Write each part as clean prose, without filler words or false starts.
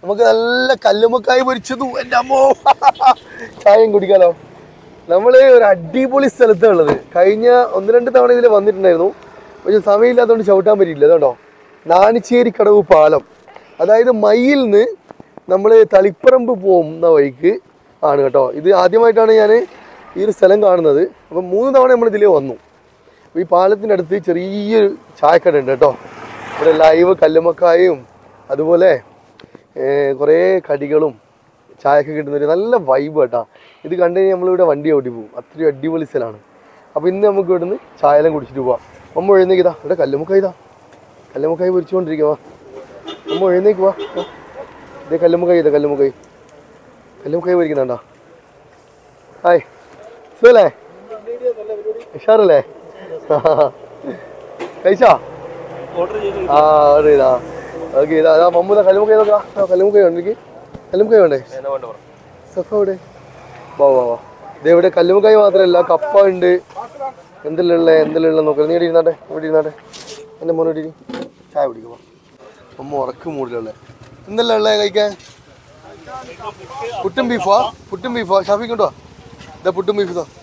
നമുക്ക് നല്ല കല്ലുമ്മക്കായ് പൊരിച്ചതും എൻ്റെ അമ്മോ ചായയും കുടിക്കാലോ. നമ്മള് ഒരു അടിപൊളി സ്ഥലത്താണ് ഉള്ളത്. കഴിഞ്ഞ 1-2 തവണ ഇതിൽ വന്നിട്ടുണ്ടായിരുന്നു, പക്ഷെ സമയമില്ലാത്തതുകൊണ്ട് ചവിട്ടാൻ പറ്റിയില്ല. അതുകൊണ്ടോ നാണിച്ചേരി കടവ് പാലം, അതായത് മയ്യിൽ നിന്ന് നമ്മൾ തളിപ്പറമ്പ് പോകുന്ന വഴിക്ക് ആണ് കേട്ടോ. ഇത് ആദ്യമായിട്ടാണ് ഞാൻ ഈ ഒരു സ്ഥലം കാണുന്നത്. അപ്പം 3 തവണ നമ്മൾ ഇതിലേ വന്നു. അപ്പോൾ ഈ പാലത്തിൻ്റെ അടുത്ത് ചെറിയൊരു ചായക്കട ഉണ്ട് കേട്ടോ. ഇവിടെ ലൈവ് കല്ലുമ്മക്കായും അതുപോലെ കുറേ കടികളും ചായയൊക്കെ കിട്ടുന്നൊരു നല്ല വൈബ് കേട്ടോ. ഇത് കണ്ടു കഴിഞ്ഞാൽ നമ്മളിവിടെ വണ്ടി ഓടി പോകും, അത്രയും അടിപൊളി സ്ഥലമാണ്. അപ്പോൾ ഇന്ന് നമുക്ക് ഇവിടെ നിന്ന് ചായയെല്ലാം കുടിച്ചിട്ട് പോവാം. അമ്മ എഴുന്നേക്കിതാ, ഇവിടെ കല്ലുമ്മക്കായ് പൊരിച്ചുകൊണ്ടിരിക്കുക. വാ അമ്മ എഴുന്നേക്ക് വാ. ഇതേ കല്ലുമ്മക്കായ് പൊരിക്കുന്നുണ്ടോ? ഹായ് സുഖല്ലേ? ഉഷാറല്ലേ? കഴിച്ചാ? ഓർഡർ ചെയ്താ? ഓക്കെ. ഇതാ മമ്മൂത കല്ലുമ്മക്കായ് നോക്കാം. കല്ലുമ്മക്കായ് ഉണ്ട്, എനിക്ക് കല്ലുമ്മക്കായ് വേണ്ടേ? സഫ ഇവിടെ വാ വാ വാ. ഇതെവിടെ കല്ലുമ്മക്കായ് മാത്രമല്ല കപ്പ ഉണ്ട്, എന്തെല്ലാം നോക്കാം. നീ ഇവിടെ ഇരുന്നാട്ടെ എൻ്റെ മോനോട് ചായ കുടിക്കുമോ? അമ്മ ഉറക്ക് മൂടിലുള്ള എന്തെല്ലാം ഉള്ളത് കഴിക്കാൻ? പുട്ടും ബീഫാ ഷാഫിക്കുണ്ടോ? ഇതാ പുട്ടും ബീഫ് ഇതാ.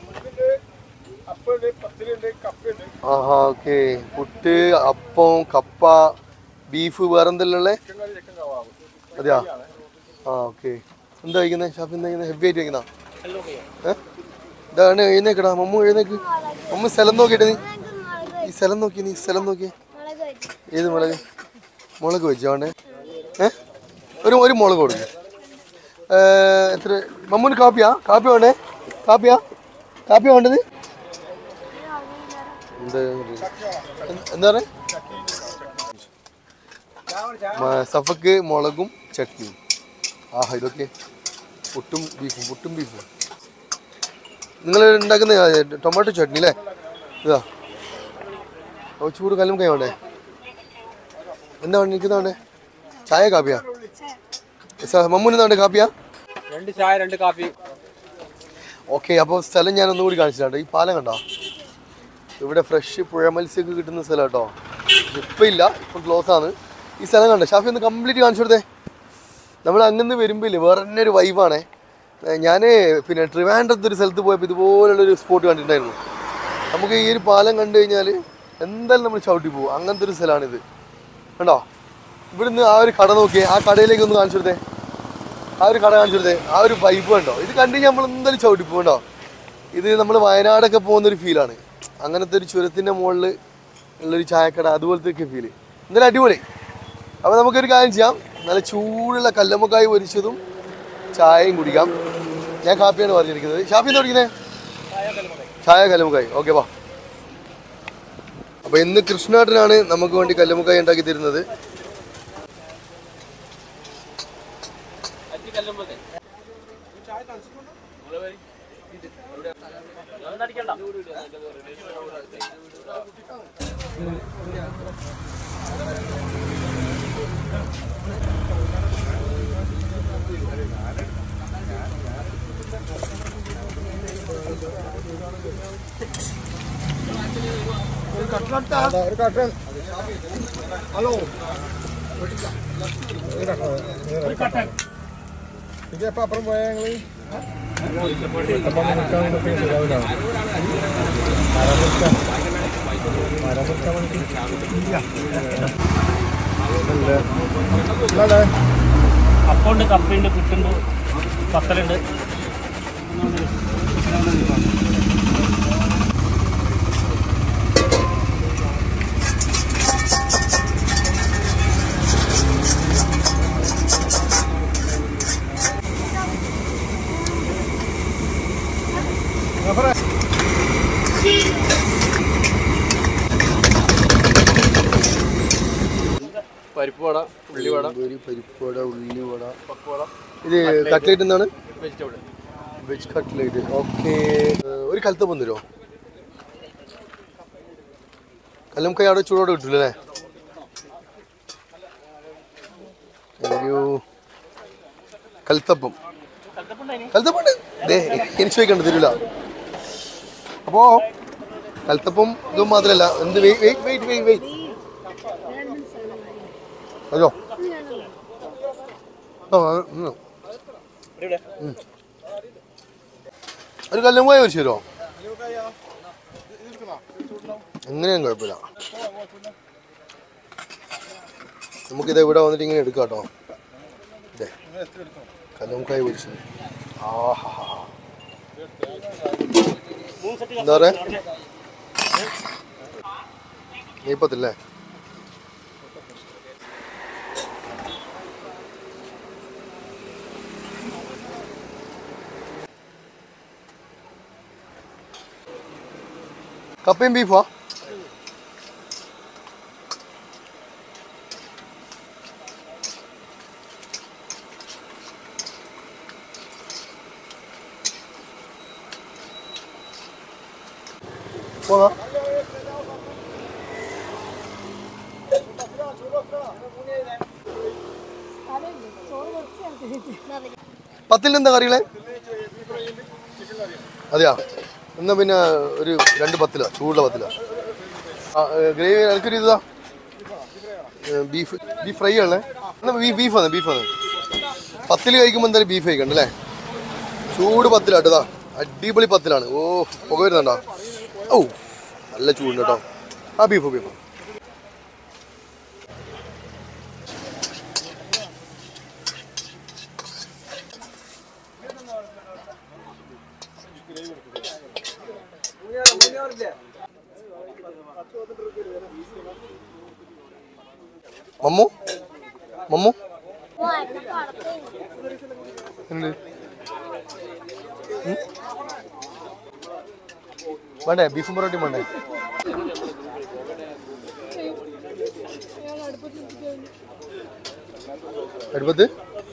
ആഹാ ഓക്കെ. പുട്ട്, അപ്പം, കപ്പ, ബീഫ്, വേറെ എന്തെല്ലാം ഉള്ളത്? അതെയാ? ആ ഓക്കെ. എന്താ കഴിക്കുന്നത് ഷാഫി? എന്താ കഴിക്കുന്നത്? ഹെവി ആയിട്ട് കഴിക്കുന്ന ഇതാണ്. എഴുന്നേക്കടാ മമ്മു, എഴുന്നേക്ക്. മമ്മു സ്ഥലം നോക്കിയിട്ട് നീ സ്ഥലം നോക്കിയേ. ഏത് മുളക് വെച്ചോണ്ടേ? ഒരു മുളക് കൊടുക്കും. എത്ര മമ്മൂന്? കാപ്പി വേണ്ടേ? കാപ്പി വേണ്ടത്? എന്താ പറയുക? സഫക്ക് മുളകും ചട്നിയും. ആഹാ ഇതൊക്കെ പുട്ടും ബീഫും. നിങ്ങൾ ഉണ്ടാക്കുന്ന ടൊമാറ്റോ ചട്നി അല്ലേ? ഇതാ ചൂട് കല്ലുമ്മക്കായ് വേണ്ടേ? എന്താ വേണ്ട? എനിക്കെന്താ വേണ്ടേ? ചായ കാപ്പിയാ? മമ്മൂന് എന്താ വേണ്ടേ? കാപ്പിയാ? 2 ചായ 2 കാപ്പി. ഓക്കെ. അപ്പോൾ സ്ഥലം ഞാൻ ഒന്നുകൂടി കാണിച്ചിട്ടുണ്ട്. ഈ പാലം കണ്ടോ? ഇവിടെ ഫ്രഷ് പുഴ മത്സ്യമൊക്കെ കിട്ടുന്ന സ്ഥലം കേട്ടോ. ഇപ്പം ഇല്ല, ഇപ്പം ക്ലോസ് ആണ്. ഈ സ്ഥലം കണ്ടോ? ഷാഫി ഒന്ന് കംപ്ലീറ്റ് കാണിച്ചു കൊടുത്തേ. നമ്മൾ അങ്ങനെ വരുമ്പോൾ വേറെ തന്നെ ഒരു വൈബാണേ. ഞാൻ പിന്നെ ട്രിവാൻഡ്രത്ത് ഒരു സ്ഥലത്ത് പോയപ്പോൾ ഇതുപോലുള്ളൊരു സ്പോട്ട് കണ്ടിട്ടുണ്ടായിരുന്നു. നമുക്ക് ഈ ഒരു പാലം കണ്ടു കഴിഞ്ഞാൽ എന്തായാലും നമ്മൾ ചവിട്ടി പോകും. അങ്ങനത്തെ ഒരു സ്ഥലമാണിത് കണ്ടോ. ഇവിടുന്ന് ആ ഒരു കട നോക്കിയേ, ആ കടയിലേക്ക് ഒന്ന് കാണിച്ചു കൊടുത്തേ. ആ ഒരു കട കാണിച്ചു കൊടുത്തേ. ആ ഒരു വൈബ് കണ്ടോ. ഇത് കണ്ടു കഴിഞ്ഞാൽ നമ്മൾ എന്തായാലും ചവിട്ടി പോകും കേട്ടോ. ഇത് നമ്മൾ വയനാടൊക്കെ പോകുന്നൊരു ഫീലാണ്. അങ്ങനത്തെ ഒരു ചുരത്തിൻ്റെ മുകളിൽ ഉള്ളൊരു ചായക്കട, അതുപോലത്തെ ഒക്കെ ഫീല്. എന്തായാലും അടിപൊളി. അപ്പോൾ നമുക്കൊരു കാര്യം ചെയ്യാം, നല്ല ചൂടുള്ള കല്ലുമ്മക്കായ് പൊരിച്ചതും ചായയും കുടിക്കാം. ഞാൻ കാപ്പിയാണ് പറഞ്ഞിരിക്കുന്നത്. ഷാഫി എന്താ കുടിക്കുന്നത്? ചായ കല്ലുമ്മക്കായ്. ഓക്കെ വാ. അപ്പോൾ ഇന്ന് കൃഷ്ണേട്ടനാണ് നമുക്ക് വേണ്ടി കല്ലുമ്മക്കായ് ഉണ്ടാക്കി തരുന്നത്. ഹലോ ഇതെപ്പോൾ അപ്പുറം പോയാൽ ഞങ്ങൾ അപ്പമുണ്ട്, കപ്പയുണ്ട്, പുട്ടുണ്ട്, പത്തലുണ്ട്. പരിപ്പുവട, ഉള്ളിവട, പക്കവട. ഇത് കട്ട്ലേറ്റ് എന്താണ്? Veg cutlet. ഓക്കെ. ഒരു കൽത്തപ്പം തരുമോ? കല്ലുമ്മക്കായ് അവിടെ ചൂടോടെ കിട്ടില്ലേ? കൽത്തപ്പം എനിക്ക് ചോദിക്കണ്ട, തരൂല. അപ്പോ കൽത്തപ്പം ഇതും മാത്രല്ല, എന്ത് വെയിറ്റ് അതോ ഒരു കല്ലുംകായ വെച്ച് തരുമോ? എങ്ങനെയും കുഴപ്പമില്ല. നമുക്കിത് ഇവിടെ വന്നിട്ട് ഇങ്ങനെ എടുക്കാം കേട്ടോ. ഇതേ കല്ലുംകായ പൊരിച്ചത്. ആഹാ എന്താ പറയാ നെയ്പ്പത്തില്ലേ? കപ്പയും ബീഫാ? പോന്നാ പത്തിൽ എന്താ കറികളെ? അതെയാ, എന്നാ പിന്നെ ഒരു 2 പത്തില, ചൂടുള്ള പത്തില. ഗ്രേവി എനിക്കൊരു ഇതാ ബീഫ് ഫ്രൈ ആണേ. എന്നാ ബീഫാണ്. പത്തിൽ കഴിക്കുമ്പോൾ എന്തായാലും ബീഫ് കഴിക്കണ്ട അല്ലേ? ചൂട് പത്തിലാട്ടതാ, അടിപൊളി പത്തിലാണ്. ഓ പുക വരുന്നുണ്ടോ? ഓ നല്ല ചൂടുണ്ട് കേട്ടോ. ആ ബീഫ് മമ്മു വേണ്ടേ? ബീഫും പൊറോട്ടയും വേണ്ടേ? അടുപ്പത്ത്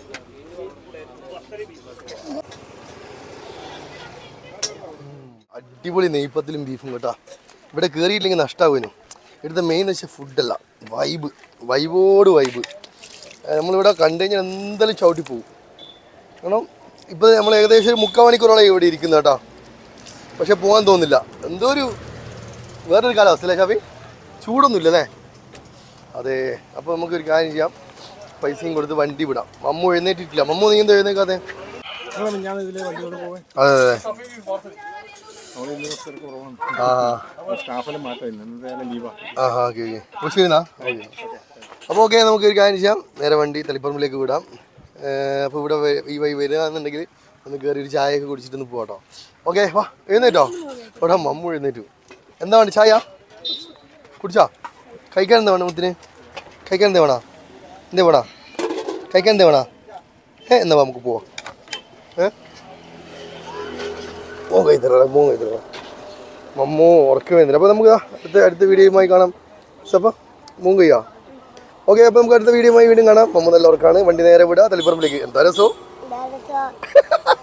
അടിപൊളി നെയ്പ്പത്തിലും ബീഫും കേട്ടോ. ഇവിടെ കയറിയില്ലെങ്കിൽ നഷ്ടാവുന്നു. ഇവിടുത്തെ മെയിൻ വെച്ചാൽ ഫുഡല്ല, വൈബോട് വൈബ്. നമ്മളിവിടെ കണ്ടു കഴിഞ്ഞാൽ എന്തായാലും ചവിട്ടി പോകും. കാരണം ഇപ്പോൾ നമ്മൾ ഏകദേശം ഒരു 3/4 മണിക്കൂറോളം ഇവിടെ ഇരിക്കുന്നത് കേട്ടോ. പക്ഷെ പോകാൻ തോന്നില്ല. എന്തോ ഒരു വേറൊരു കാലാവസ്ഥ അല്ലേ ഷാഫി? ചൂടൊന്നുമില്ല അല്ലേ? അതെ. അപ്പോൾ നമുക്കൊരു കാര്യം ചെയ്യാം, പൈസയും കൊടുത്ത് വണ്ടി വിടാം. മമ്മു എഴുന്നേറ്റിട്ടില്ല. മമ്മു നീ എന്താ എഴുന്നേക്കാതെ? അതെ അതെ. അപ്പോൾ ഓക്കെ, നമുക്കൊരു കാര്യം ചെയ്യാം, നേരെ വണ്ടി തളിപ്പറമ്പിലേക്ക് വിടാം. അപ്പോൾ ഇവിടെ ഈ വഴി വരികയാണെന്നുണ്ടെങ്കിൽ ഒന്ന് കയറി ഒരു ചായയൊക്കെ കുടിച്ചിട്ടൊന്ന് പോകാട്ടോ. ഓക്കെ വാ, എഴുന്നേറ്റോ? ഇവിടെ മമ്മു എഴുന്നേറ്റു. എന്താ വേണ്ട? ചായ കുടിച്ചാ? കഴിക്കാൻ എന്താ വേണം മുത്തിന്? കഴിക്കാൻ എന്താ വേണോ? എന്താ വേണോ? കഴിക്കാൻ എന്താ വേണോ? എന്നാ നമുക്ക് പോവാം. കഴിത്തറ മമ്മൂ ഉറക്കം വരുന്നില്ല. അപ്പോൾ നമുക്ക് അടുത്ത വീഡിയോയുമായി കാണാം. അപ്പോൾ മൂന്ന് കഴിയാ. ഓക്കെ, അപ്പോൾ നമുക്ക് അടുത്ത വീഡിയോയുമായി വീണ്ടും കാണാം. മമ്മൂ നല്ല ഉറക്കാണ്. വണ്ടി നേരെ വിടുക തളിപ്പറമ്പിലേക്ക്. എന്താ രസവും